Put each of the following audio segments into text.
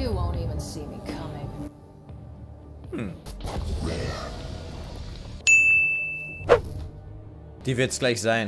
You won't even see me coming. Die wird's gleich sein.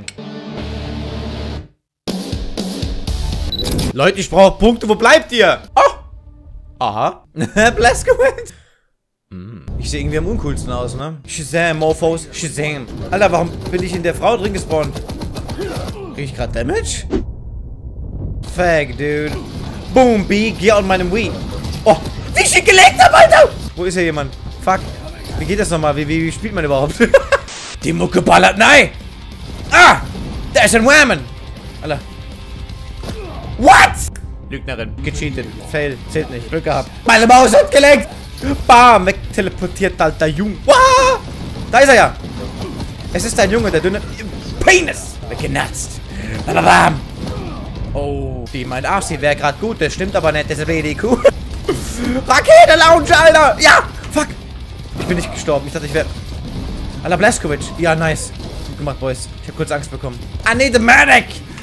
Leute, ich brauche Punkte. Wo bleibt ihr? Oh! Aha. Blazkowicz. Ich sehe irgendwie am uncoolsten aus, ne? Shazam, Morphos, Shazam. Alter, warum bin ich in der Frau drin gespawnt? Krieg ich gerade Damage? Fuck, dude. Boom, B, geh on meinem Wii. Oh, wie ich ihn gelegt habe, Alter! Wo ist hier jemand? Fuck. Wie geht das nochmal? Wie spielt man überhaupt? Die Mucke ballert. Nein! Ah! Da ist ein Whammen! Alter. What? Lügnerin. Gecheatet. Fail. Zählt nicht. Glück gehabt. Meine Maus hat gelenkt! Bam! Wegteleportiert, alter Junge. Wow! Da ist er ja! Es ist ein Junge, der dünne Penis! Weggenatzt. Bam! Oh, die meint, ach, sie wäre gerade gut. Das stimmt aber nicht. Das ist BDQ. Rakete-Lounge, Alter! Ja! Fuck! Ich bin nicht gestorben. Ich dachte, ich wäre... Alter, Blazkowicz. Ja, nice. Gut gemacht, Boys. Ich habe kurz Angst bekommen. I need a medic!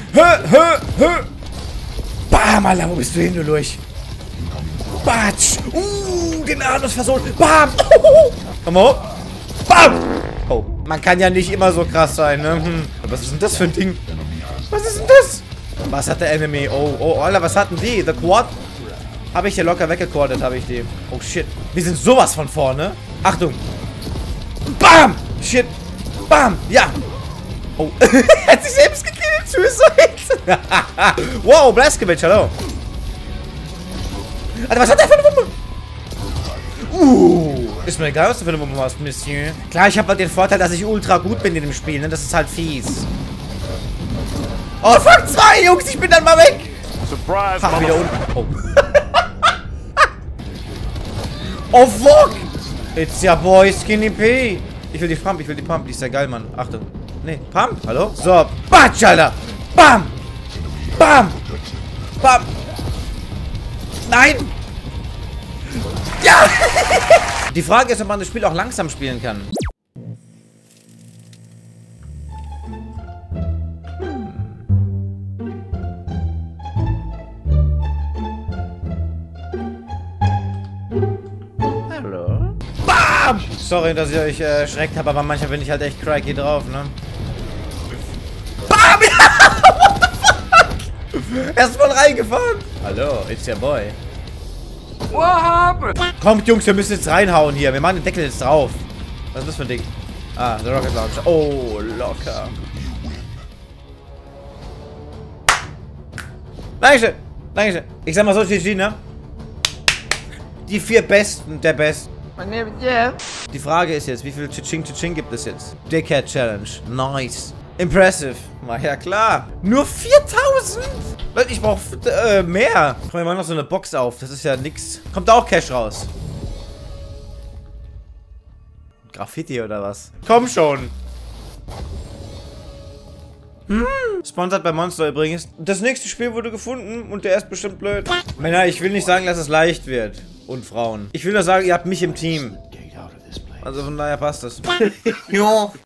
Bam, Alter, wo bist du hin, du Lurch? Batsch! Den Anus versohlt. Bam! Komm hoch. Bam! Oh, man kann ja nicht immer so krass sein, ne? Was ist denn das für ein Ding? Was ist denn das? Was hat der Enemy? Oh, Alter, was hatten die? The Quad? Habe ich hier locker weggequadet, habe ich die. Oh, shit. Wir sind sowas von vorne. Achtung. Bam! Shit. Bam! Ja! Oh. Er hat sich selbst gekillt. Suicide. Wow, Blazkowicz, hallo. Alter, was hat der für eine Wumme? Ist mir egal, was du für eine Wumme hast, Monsieur. Klar, ich habe halt den Vorteil, dass ich ultra gut bin in dem Spiel, ne? Das ist halt fies. Oh, fuck, 2, Jungs, ich bin dann mal weg. Surprise, Fach wieder unten. Oh. Oh, fuck. It's your boy, Skinny P. Ich will die Pump, die ist ja geil, Mann. Achtung. Nee, Pump, hallo? So, Batsch, Alter. Bam. Bam. Bam. Nein. Ja. Die Frage ist, ob man das Spiel auch langsam spielen kann. Hallo? Bam! Sorry, dass ich euch erschreckt habe, aber manchmal bin ich halt echt cracky drauf, ne? Bam! What the fuck? Erst mal reingefahren. Hallo, it's your boy. What happened? Kommt, Jungs, wir müssen jetzt reinhauen hier. Wir machen den Deckel jetzt drauf. Was ist das für ein Ding? Ah, der Rocket Launcher. Oh, locker. Dankeschön. Dankeschön. Ich sag mal so, GG, ne? Die 4 Besten der Besten. Die Frage ist jetzt, wie viel Tsching gibt es jetzt? Dickhead Challenge. Nice. Impressive. Na ja, klar. Nur 4000? Leute, ich brauche mehr. Komm, wir machen noch so eine Box auf. Das ist ja nix. Kommt da auch Cash raus? Graffiti oder was? Komm schon. Sponsert bei Monster übrigens. Das nächste Spiel wurde gefunden und der ist bestimmt blöd. Männer, ich will nicht sagen, dass es leicht wird. Und Frauen. Ich will nur sagen, ihr habt mich im Team. Also von daher passt das. Ich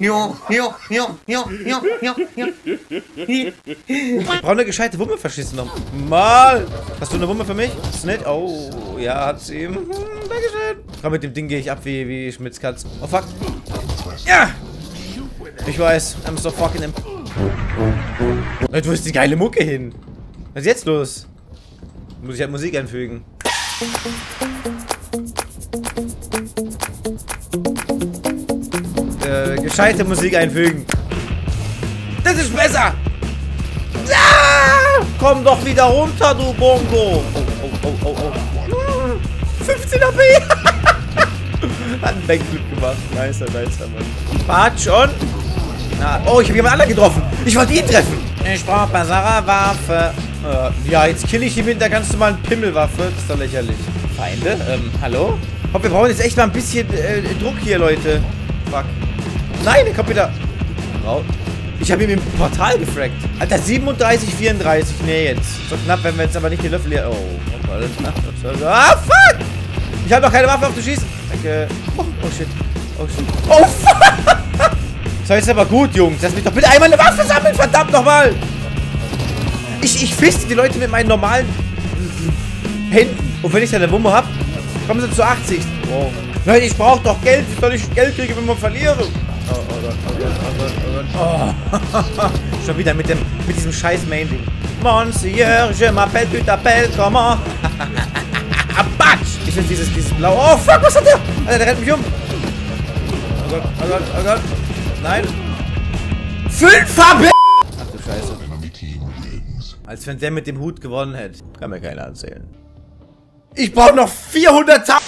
brauche eine gescheite Wumme verschissen noch. Mal. Hast du eine Wumme für mich? Snit? Oh, ja, hat sie. Dankeschön. Komm, mit dem Ding gehe ich ab wie Schmitz Katz. Oh, fuck. Ja. Ich weiß. I'm so fucking im... Wo ist die geile Mucke hin? Was ist jetzt los? Muss ich halt Musik einfügen. Gescheite Musik einfügen. Das ist besser. Ah! Komm doch wieder runter, du Bongo. Oh. 15 AP. Hat einen Backflip gemacht. Nicer, Mann. Patsch und... Na, oh, ich habe jemand anderen getroffen. Ich wollte ihn treffen. Ich brauche Basara-Waffe. Ja, jetzt kill ich ihn mit der ganz normalen Pimmelwaffe. Das ist doch lächerlich. Feinde? Hallo? Ich glaube, wir brauchen jetzt echt mal ein bisschen Druck hier, Leute. Fuck. Nein, der kommt wieder. Ich habe ihn im Portal gefragt. Alter, 37, 34. Nee, jetzt. So knapp, wenn wir jetzt aber nicht die Löffel hier... Oh, ah, fuck! Ich habe noch keine Waffe auf zu schießen. Danke. Oh, shit. Oh, shit. Oh, fuck! So, jetzt aber gut, Jungs. Lass mich doch bitte einmal eine Waffe sammeln, verdammt nochmal! Ich fiste die Leute mit meinen normalen... Hinten. Und wenn ich seine Wumme hab, kommen sie zu 80. Wow. Nein, ich brauche doch Geld. Wie soll ich Geld kriegen, wenn man verliere? Oh Gott, oh Gott, oh Gott, oh Gott. Oh. Schon wieder mit diesem scheiß Main-Ding. Monsieur, je m'appelle, tu t'appelles, comment? Batsch! Ist jetzt dieses Blau. Oh, fuck, was hat der? Alter, der rennt mich um. Oh Gott, oh Gott, oh Gott. Nein. 5 Farben! Ach du Scheiße. Als wenn der mit dem Hut gewonnen hätte. Kann mir keiner erzählen. Ich brauche noch 400.000